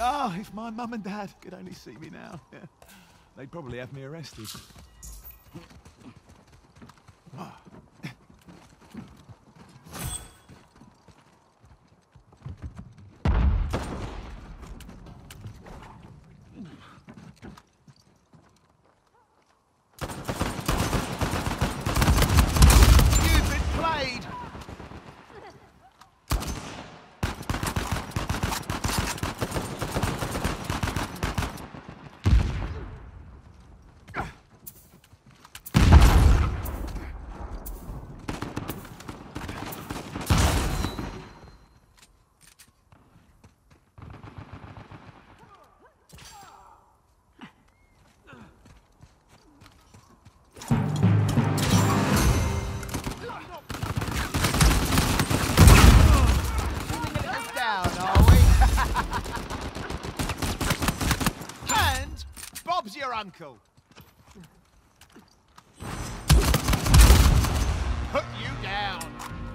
Oh, if my mum and dad could only see me now. Yeah. They'd probably have me arrested. Bob's your uncle. Put you down.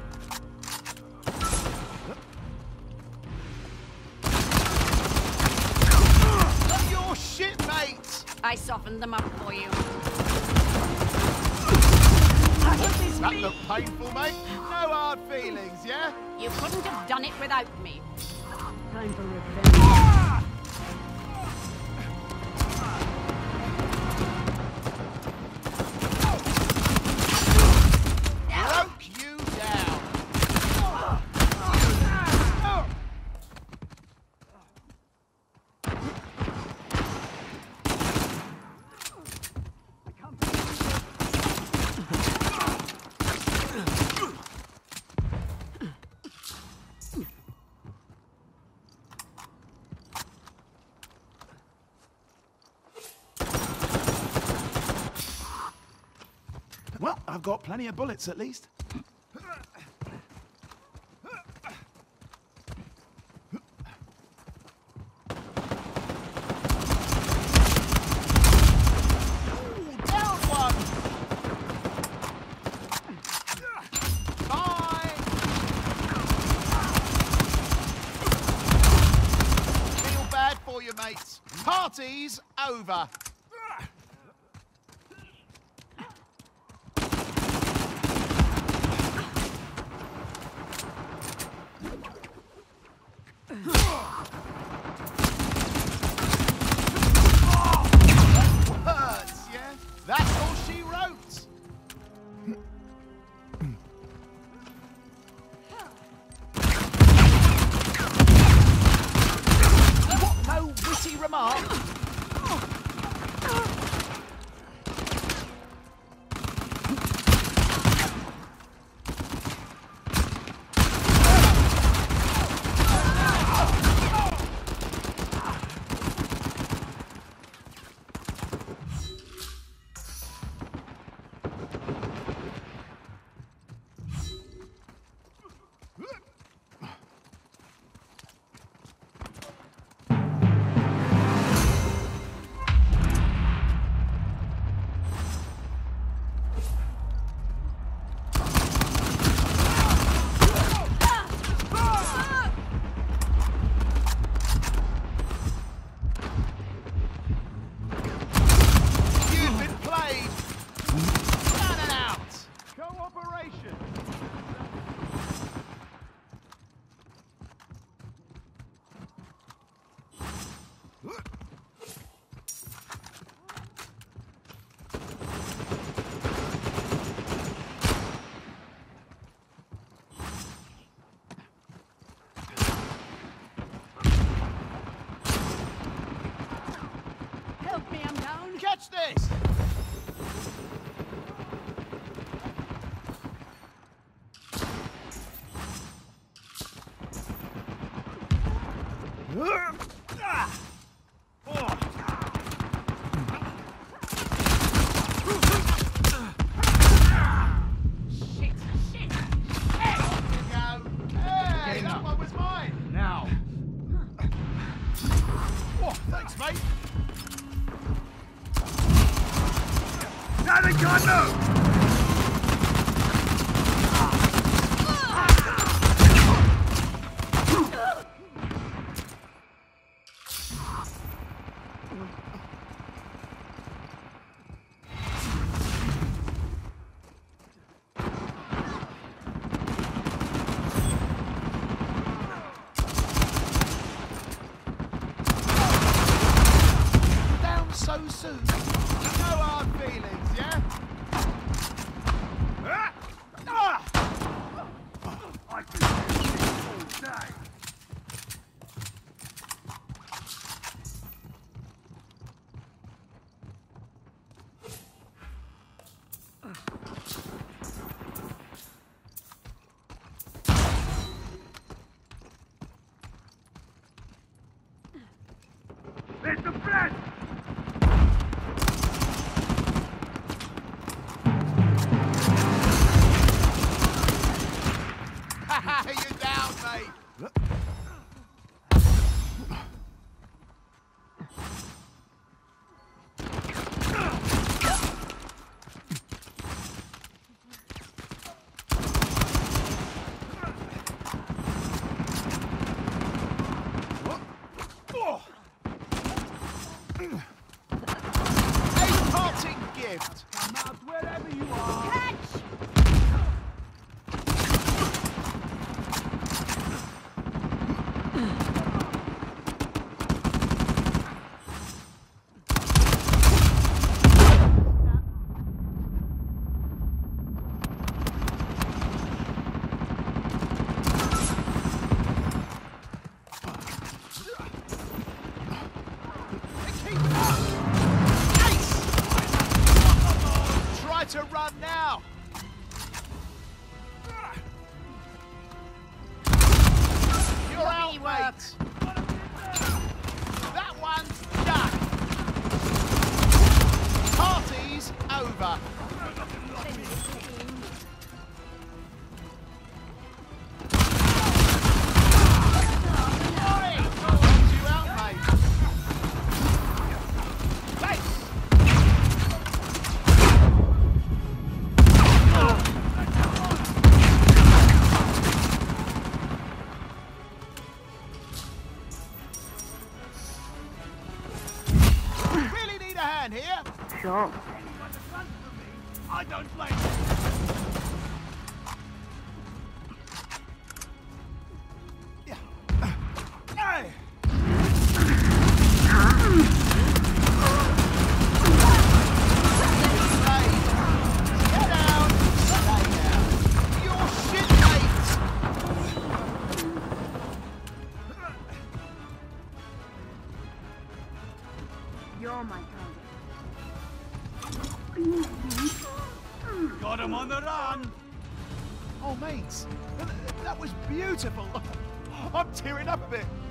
Your shit, mate. I softened them up for you. That looked painful, mate. No hard feelings, yeah? You couldn't have done it without me. Time for revenge. Well, I've got plenty of bullets at least. Mates, party's over. Hurts, yeah? That's all she wrote. What no witty remark? Help me, I'm down. Catch this! Thanks, mate. Now they can't move! Anyone that runs from me, I don't blame you. Hey! Get down! Stay down! You're shit, mate! You're my target. Got him on the run. Oh, mates, that was beautiful. I'm tearing up a bit.